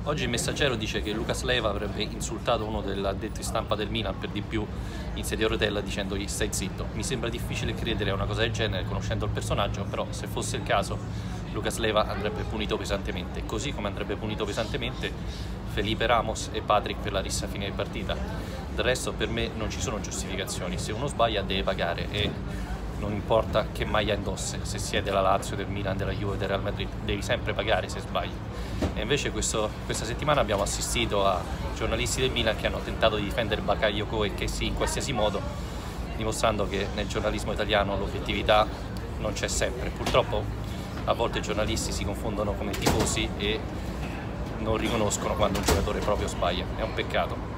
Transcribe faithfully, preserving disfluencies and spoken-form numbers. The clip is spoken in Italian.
Oggi il Messaggero dice che Lucas Leiva avrebbe insultato uno dell'addetto stampa del Milan, per di più in sedia a rotella, dicendogli stai zitto. Mi sembra difficile credere a una cosa del genere conoscendo il personaggio, però se fosse il caso Lucas Leiva andrebbe punito pesantemente, così come andrebbe punito pesantemente Felipe Ramos e Patrick per la rissa a fine partita. Del resto per me non ci sono giustificazioni, se uno sbaglia deve pagare e non importa che maglia indosse, se si è della Lazio, del Milan, della Juve, del Real Madrid, devi sempre pagare se sbagli. E invece questo, questa settimana abbiamo assistito a giornalisti del Milan che hanno tentato di difendere Bakayoko e che sì, in qualsiasi modo, dimostrando che nel giornalismo italiano l'obiettività non c'è sempre. Purtroppo a volte i giornalisti si confondono come tifosi e non riconoscono quando un giocatore proprio sbaglia, è un peccato.